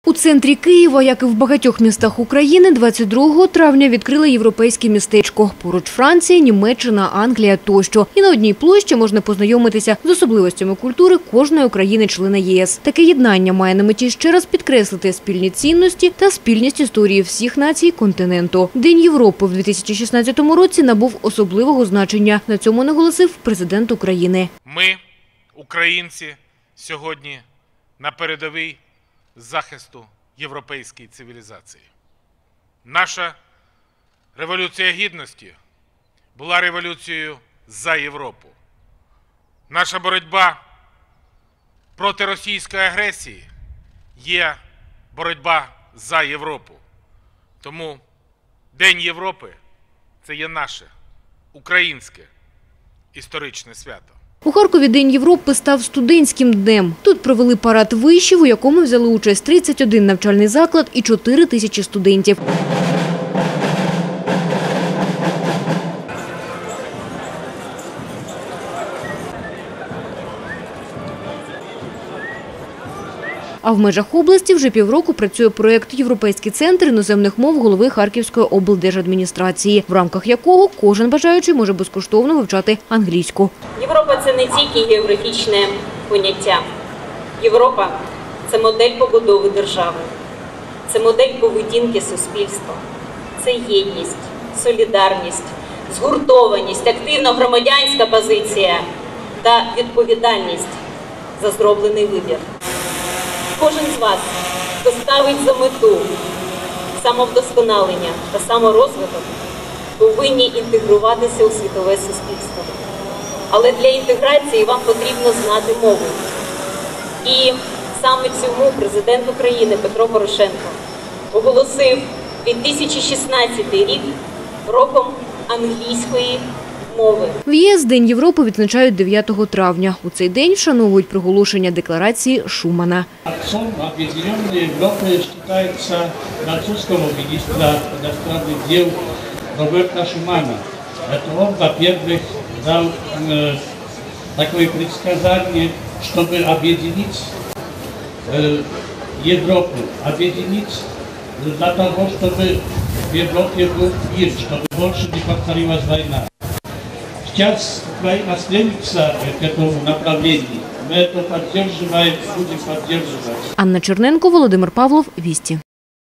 У центрі Києва, як і в багатьох містах України, 22 травня відкрили європейське містечко. Поруч Франція, Німеччина, Англія тощо. І на одній площі можна познайомитися з особливостями культури кожної країни-члена ЄС. Таке єднання має на меті ще раз підкреслити спільні цінності та спільність історії всіх націй континенту. День Європи в 2016 році набув особливого значення. На цьому наголосив президент України. Ми, українці, сьогодні на передовій захисту європейської цивілізації. Наша Революція Гідності була революцією за Європу. Наша боротьба проти російської агресії є боротьба за Європу. Тому День Європи – це є наше українське історичне свято. У Харкові День Європи став студентським днем. Тут провели парад вишів, у якому взяли участь 31 навчальний заклад і 4 тисячі студентів. А в межах області вже півроку працює проєкт «Європейський центр іноземних мов» голови Харківської облдержадміністрації, в рамках якого кожен бажаючий може безкоштовно вивчати англійську. Європа – це не тільки географічне поняття. Європа – це модель побудови держави, це модель поведінки суспільства, це єдність, солідарність, згуртованість, активна громадянська позиція та відповідальність за зроблений вибір. Кожен з вас, хто ставить за мету самовдосконалення та саморозвиток, повинні інтегруватися у світове суспільство. Але для інтеграції вам потрібно знати мову. І саме цьому президент України Петро Порошенко оголосив 2016 рік роком англійської мови. В ЄС День Європи відзначають 9 травня. У цей день вшановують проголошення декларації Шумана. Отцом Объединенной Европы считается французского министра иностранных дел Роберта Шумана. Это он, во-первых, дал такое предсказание, чтобы объединить Европу, объединить для того, чтобы в Европе был мир, чтобы больше не повторилась война. Сейчас Украина стремится к этому направлению. Мы это поддерживаем, будем поддерживать. Анна Черненко, Володимир Павлов, Вісті.